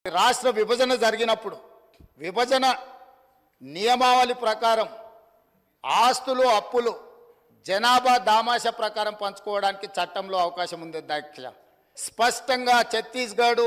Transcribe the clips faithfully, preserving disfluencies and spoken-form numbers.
రాష్ట్ర విభజన జరిగినప్పుడు విభజన నియమావళి ప్రకారం ఆస్తులు అప్పులు జనాభా దామాష ప్రకారం పంచుకోవడానికి చట్టంలో అవకాశం ఉంది అధ్యక్ష. స్పష్టంగా ఛత్తీస్గఢ్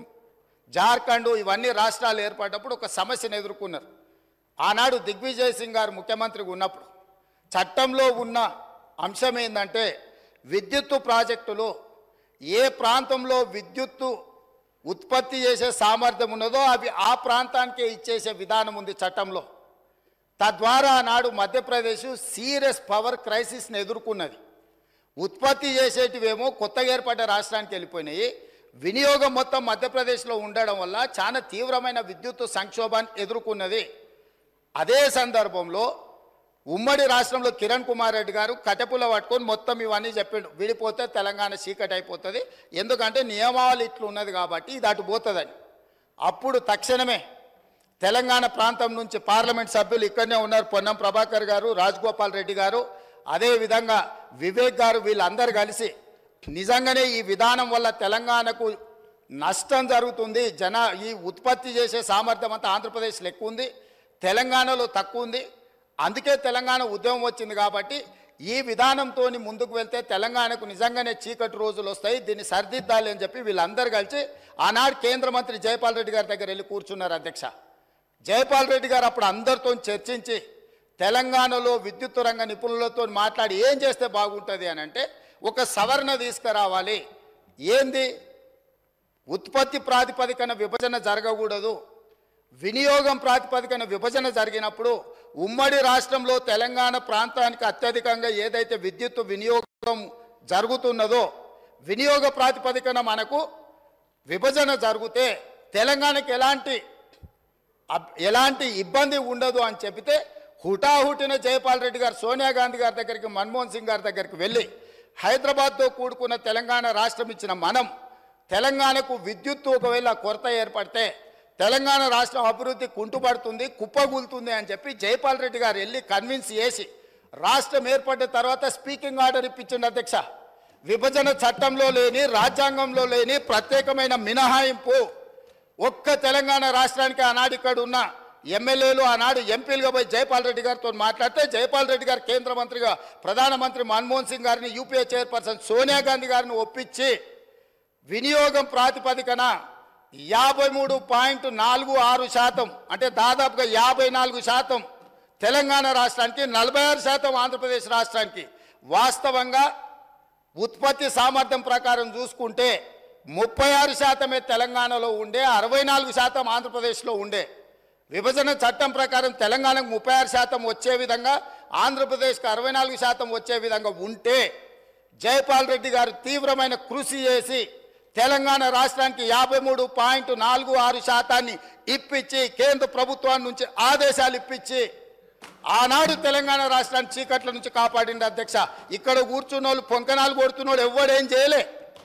జార్ఖండ్ ఇవన్నీ రాష్ట్రాలు ఏర్పడినప్పుడు ఒక సమస్యను ఎదుర్కొన్నారు. ఆనాడు దిగ్విజయ్ సింగ్ గారు ముఖ్యమంత్రిగా ఉన్నప్పుడు చట్టంలో ఉన్న అంశం ఏంటంటే విద్యుత్తు ప్రాజెక్టులు ఏ ప్రాంతంలో విద్యుత్తు ఉత్పత్తి చేసే సామర్థ్యం ఉన్నదో అవి ఆ ప్రాంతానికే ఇచ్చేసే విధానం ఉంది చట్టంలో. తద్వారా నాడు మధ్యప్రదేశ్ సీరియస్ పవర్ క్రైసిస్ని ఎదుర్కొన్నది. ఉత్పత్తి చేసేటివేమో కొత్తగా ఏర్పడ్డ రాష్ట్రానికి వెళ్ళిపోయినాయి. వినియోగం మొత్తం మధ్యప్రదేశ్లో ఉండడం వల్ల చాలా తీవ్రమైన విద్యుత్ సంక్షోభాన్ని ఎదుర్కొన్నది. అదే సందర్భంలో ఉమ్మడి రాష్ట్రంలో కిరణ్ కుమార్ రెడ్డి గారు కటెపుల పట్టుకొని మొత్తం ఇవన్నీ చెప్పిండు, విడిపోతే తెలంగాణ చీకటి అయిపోతుంది, ఎందుకంటే నియమావళి ఇట్లు ఉన్నది కాబట్టి ఇది అటు పోతుందని. అప్పుడు తక్షణమే తెలంగాణ ప్రాంతం నుంచి పార్లమెంట్ సభ్యులు ఇక్కడనే ఉన్నారు, పొన్నం ప్రభాకర్ గారు, రాజగోపాల్ రెడ్డి గారు, అదేవిధంగా వివేక్ గారు, వీళ్ళందరూ కలిసి నిజంగానే ఈ విధానం వల్ల తెలంగాణకు నష్టం జరుగుతుంది, జన ఈ ఉత్పత్తి చేసే సామర్థ్యం అంతా ఆంధ్రప్రదేశ్లో ఎక్కువ ఉంది, తెలంగాణలో తక్కువ ఉంది, అందుకే తెలంగాణ ఉద్యమం వచ్చింది కాబట్టి ఈ విధానంతో ముందుకు వెళ్తే తెలంగాణకు నిజంగానే చీకటి రోజులు వస్తాయి, దీన్ని సరిదిద్దాలి అని చెప్పి వీళ్ళందరూ కలిసి ఆనాడు కేంద్ర మంత్రి జైపాల్ రెడ్డి గారి దగ్గర వెళ్ళి కూర్చున్నారు అధ్యక్ష. జైపాల్ రెడ్డి గారు అప్పుడు అందరితో చర్చించి తెలంగాణలో విద్యుత్ రంగ నిపుణులతో మాట్లాడి ఏం చేస్తే బాగుంటుంది అని అంటే ఒక సవరణ తీసుకురావాలి. ఏంది? ఉత్పత్తి ప్రాతిపదికన విభజన జరగకూడదు, వినియోగం ప్రాతిపదికన విభజన జరిగినప్పుడు ఉమ్మడి రాష్ట్రంలో తెలంగాణ ప్రాంతానికి అత్యధికంగా ఏదైతే విద్యుత్ వినియోగం జరుగుతున్నదో వినియోగ ప్రాతిపదికన మనకు విభజన జరిగితే తెలంగాణకి ఎలాంటి ఎలాంటి ఇబ్బంది ఉండదు అని చెబితే హుటాహుటిన జైపాల్ రెడ్డి గారు సోనియా గాంధీ గారి దగ్గరికి, మన్మోహన్ సింగ్ గారి దగ్గరికి వెళ్ళి హైదరాబాద్తో కూడుకున్న తెలంగాణ రాష్ట్రం ఇచ్చిన మనం తెలంగాణకు విద్యుత్తు ఒకవేళ కొరత ఏర్పడితే తెలంగాణ రాష్ట్రం అభివృద్ధి కుంటుపడుతుంది, కుప్పగూలుతుంది అని చెప్పి జైపాల్ రెడ్డి గారు వెళ్ళి కన్విన్స్ చేసి రాష్ట్రం ఏర్పడ్డ తర్వాత స్పీకింగ్ ఆర్డర్ ఇప్పించింది అధ్యక్ష. విభజన చట్టంలో లేని, రాజ్యాంగంలో లేని ప్రత్యేకమైన మినహాయింపు ఒక్క తెలంగాణ రాష్ట్రానికి ఆనాడు ఇక్కడ ఉన్న ఎమ్మెల్యేలు ఆనాడు ఎంపీలుగా పోయి జైపాల్ రెడ్డి గారితో మాట్లాడితే జైపాల్ రెడ్డి గారు కేంద్ర మంత్రిగా ప్రధానమంత్రి మన్మోహన్ సింగ్ గారిని, యూపీఏ చైర్పర్సన్ సోనియా గాంధీ గారిని ఒప్పించి వినియోగం ప్రాతిపదికన యాభై మూడు పాయింట్ నాలుగు ఆరు శాతం అంటే దాదాపుగా యాభై నాలుగు శాతం తెలంగాణ రాష్ట్రానికి, నలభై ఆరు శాతం ఆంధ్రప్రదేశ్ రాష్ట్రానికి. వాస్తవంగా ఉత్పత్తి సామర్థ్యం ప్రకారం చూసుకుంటే ముప్పై ఆరు శాతమే తెలంగాణలో ఉండే, అరవై నాలుగు శాతం ఆంధ్రప్రదేశ్లో ఉండే. విభజన చట్టం ప్రకారం తెలంగాణకు ముప్పై ఆరు శాతం వచ్చే విధంగా, ఆంధ్రప్రదేశ్కి అరవై నాలుగు శాతం వచ్చే విధంగా ఉంటే జైపాల్ రెడ్డి గారు తీవ్రమైన కృషి చేసి తెలంగాణ రాష్ట్రానికి యాభై మూడు పాయింట్ నాలుగు ఆరు శాతాన్ని ఇప్పించి కేంద్ర ప్రభుత్వం నుంచి ఆదేశాలు ఇప్పించి ఆనాడు తెలంగాణ రాష్ట్రాన్ని చీకట్ల నుంచి కాపాడింది అధ్యక్ష. ఇక్కడ కూర్చున్న వాళ్ళు పొంకనాలు కొడుతున్నాడు ఎవడేం చేయలే.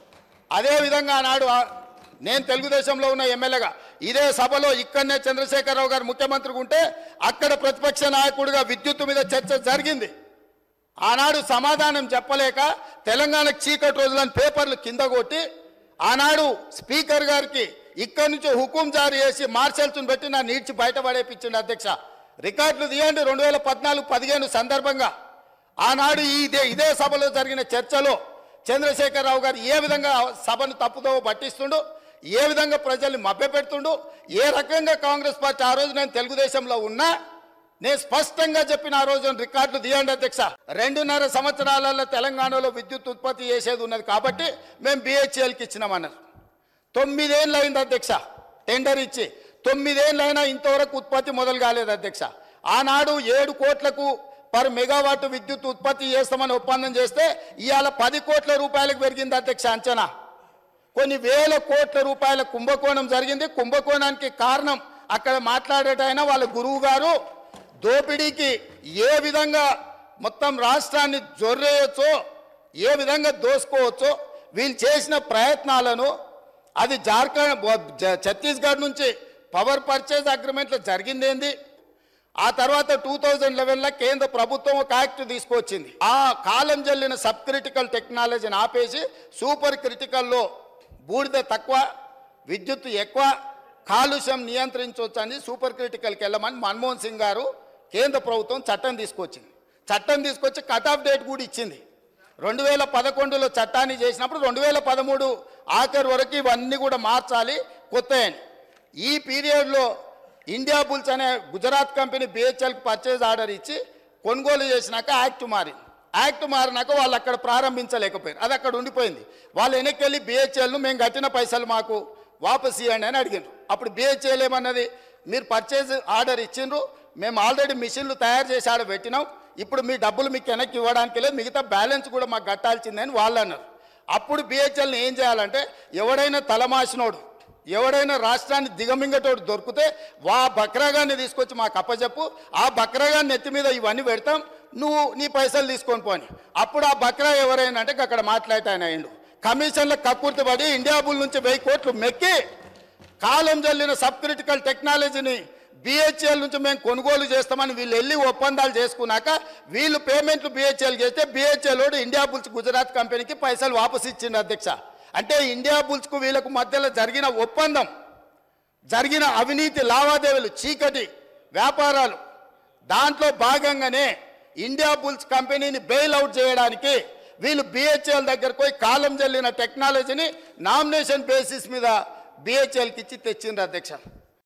అదేవిధంగా ఆనాడు నేను తెలుగుదేశంలో ఉన్న ఎమ్మెల్యేగా ఇదే సభలో ఇక్కడనే చంద్రశేఖరరావు గారు ముఖ్యమంత్రిగా ఉంటే అక్కడ ప్రతిపక్ష నాయకుడిగా విద్యుత్తు మీద చర్చ జరిగింది. ఆనాడు సమాధానం చెప్పలేక తెలంగాణకు చీకటి రోజులని పేపర్లు కింద కొట్టి ఆనాడు స్పీకర్ గారికి ఇక్కడి నుంచి హుకుం జారీ చేసి మార్షల్స్ను పెట్టి నా నీడ్చి బయటపడేపించింది అధ్యక్ష. రికార్డులు తీయండి. రెండు వేల పద్నాలుగు పదిహేను సందర్భంగా ఆనాడు ఇదే ఇదే సభలో జరిగిన చర్చలో చంద్రశేఖరరావు గారు ఏ విధంగా సభను తప్పుదో పట్టిస్తుండు, ఏ విధంగా ప్రజల్ని మభ్యపెడుతుండు, ఏ రకంగా కాంగ్రెస్ పార్టీ ఆ రోజు నేను తెలుగుదేశంలో ఉన్నా నేను స్పష్టంగా చెప్పిన ఆ రోజు రికార్డులు తీయండి అధ్యక్ష. రెండున్నర సంవత్సరాలలో తెలంగాణలో విద్యుత్ ఉత్పత్తి చేసేది ఉన్నది కాబట్టి మేము బిహెచ్ఎల్కి ఇచ్చినామన్నారు. తొమ్మిదేళ్ళు అయింది అధ్యక్ష టెండర్ ఇచ్చి, తొమ్మిదేళ్ళైనా ఇంతవరకు ఉత్పత్తి మొదలు కాలేదు అధ్యక్ష. ఆనాడు ఏడు కోట్లకు పర్ మెగావాట్ విద్యుత్ ఉత్పత్తి చేస్తామని ఒప్పందం చేస్తే ఇవాళ పది కోట్ల రూపాయలకు పెరిగింది అధ్యక్ష అంచనా. కొన్ని వేల కోట్ల రూపాయల కుంభకోణం జరిగింది. కుంభకోణానికి కారణం అక్కడ మాట్లాడేటైనా వాళ్ళ గురువు గారు దోపిడీకి ఏ విధంగా మొత్తం రాష్ట్రాన్ని జొర్రేయచ్చో, ఏ విధంగా దోసుకోవచ్చో వీళ్ళు చేసిన ప్రయత్నాలను, అది జార్ఖండ్ ఛత్తీస్గఢ్ నుంచి పవర్ పర్చేజ్ అగ్రిమెంట్లో జరిగిందేంది, ఆ తర్వాత టూ థౌజండ్ లెవెన్లో కేంద్ర ప్రభుత్వం ఒక యాక్ట్ తీసుకొచ్చింది. ఆ కాలం జల్లిన సబ్ క్రిటికల్ టెక్నాలజీని ఆపేసి సూపర్ క్రిటికల్లో బూడిద తక్కువ, విద్యుత్ ఎక్కువ, కాలుష్యం నియంత్రించవచ్చని సూపర్ క్రిటికల్కి వెళ్ళమని మన్మోహన్ సింగ్ గారు కేంద్ర ప్రభుత్వం చట్టం తీసుకొచ్చింది. చట్టం తీసుకొచ్చి కట్ ఆఫ్ డేట్ కూడా ఇచ్చింది. రెండు వేల పదకొండులో చట్టాన్ని చేసినప్పుడు రెండు వేల పదమూడు ఆఖరి వరకు ఇవన్నీ కూడా మార్చాలి కొత్తయని. ఈ పీరియడ్లో ఇండియా బుల్స్ అనే గుజరాత్ కంపెనీ బిహెచ్ఎల్కి పర్చేజ్ ఆర్డర్ ఇచ్చి కొనుగోలు చేసినాక యాక్ట్ మారింది. యాక్ట్ మారినాక వాళ్ళు అక్కడ ప్రారంభించలేకపోయారు, అది అక్కడ ఉండిపోయింది. వాళ్ళు వెనక్కి వెళ్ళి బిహెచ్ఎల్ను మేము కట్టిన పైసలు మాకు వాపస్ ఇవ్వండి అని అడిగినారు. అప్పుడు బిహెచ్ఎల్ ఏమన్నది, మీరు పర్చేజ్ ఆర్డర్ ఇచ్చిండ్రు, మేము ఆల్రెడీ మిషన్లు తయారు చేసి ఆడ పెట్టినాం, ఇప్పుడు మీ డబ్బులు మీకు వెనక్కి ఇవ్వడానికి లేదు, మిగతా బ్యాలెన్స్ కూడా మాకు కట్టాల్సిందని వాళ్ళు అన్నారు. అప్పుడు బిహెచ్ఎల్ని ఏం చేయాలంటే, ఎవడైనా తలమాసినోడు ఎవడైనా రాష్ట్రాన్ని దిగమింగటోడు దొరికితే వా బక్రాగాన్ని తీసుకొచ్చి మాకు అప్పచెప్పు, ఆ బక్రాగాన్ని నెత్తి మీద ఇవన్నీ పెడతాం, నువ్వు నీ పైసలు తీసుకొని పోని. అప్పుడు ఆ బక్రా ఎవరైనా అంటే అక్కడ మాట్లాడితే ఆయన అయిండు కమిషన్ల కక్కుర్తి పడి ఇండియా బుల్ నుంచి వెయ్యి కోట్లు మెక్కి కాలం జల్లిన సబ్ క్రిటికల్ టెక్నాలజీని బిహెచ్ఎల్ నుంచి మేము కొనుగోలు చేస్తామని వీళ్ళు వెళ్ళి ఒప్పందాలు చేసుకున్నాక వీళ్ళు పేమెంట్లు బిహెచ్ఎల్ చేస్తే బిహెచ్ఎల్ ఇండియా బుల్స్ గుజరాత్ కంపెనీకి పైసలు వాపసు ఇచ్చింది అధ్యక్ష. అంటే ఇండియా బుల్స్కు వీళ్ళకు మధ్యలో జరిగిన ఒప్పందం, జరిగిన అవినీతి లావాదేవీలు, చీకటి వ్యాపారాలు, దాంట్లో భాగంగానే ఇండియా బుల్స్ కంపెనీని బెయిల్ అవుట్ చేయడానికి వీళ్ళు బిహెచ్ఎల్ దగ్గరకు పోయి కాలం జల్లిన టెక్నాలజీని నామినేషన్ బేసిస్ మీద బిహెచ్ఎల్కి ఇచ్చి తెచ్చిండ్రు అధ్యక్ష.